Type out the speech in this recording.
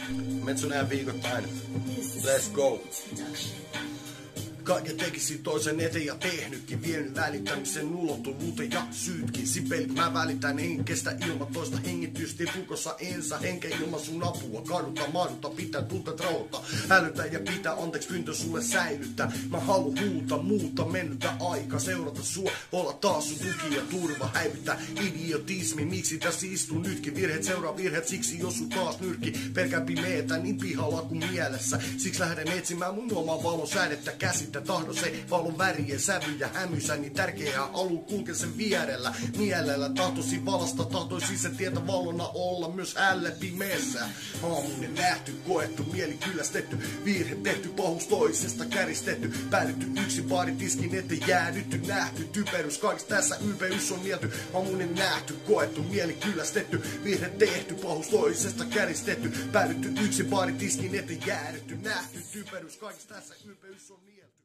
Metso näin viikoittain. Let's go. Kaiken tekisin toisen eteen ja tehnytkin. Vienyt välittämisen ulottuvuuteen ja syytkin. Sipelit mä välitän henkestä ilman toista hengitysti. Pukossa ensa henke ilman sun apua. Kaduta, maaduta, pitää tunteet rauhoittaa. Hälytä ja pitää anteeksi pyyntö sulle säilyttää. Mä haluun huuta, muuta mennyttä aika. Seurata sua, olla taas sun tuki ja turva. Häivyttää idiotismi, miksi tässä istun nytkin. Virheet seuraa virheet, siksi jos sun taas nyrkki. Pelkään pimeetä niin pihalla kuin mielessä. Siksi lähden etsimään mun omaa valon sädettä käsitä. Tahdo se valon värien sävy ja hämysä, niin tärkeää aluu kulkea sen vierellä. Mielellä tahtoisin valasta, tahtoisin se tietä valona olla myös hälle pimeessä. Aamunen nähty, koettu, mieli kyllästetty, virhe tehty, pahuus toisesta käristetty, päädytty yksin baaritiskin eteen jäädytty, nähty, typerys kaikista tässä ylpeys on nielty. Aamunen nähty, koettu, mieli kyllästetty, virhe tehty, pahuus toisesta käristetty, päädytty yksin baaritiskin eteen jäädytty, nähty, typerys kaikista tässä ylpeys on nielty.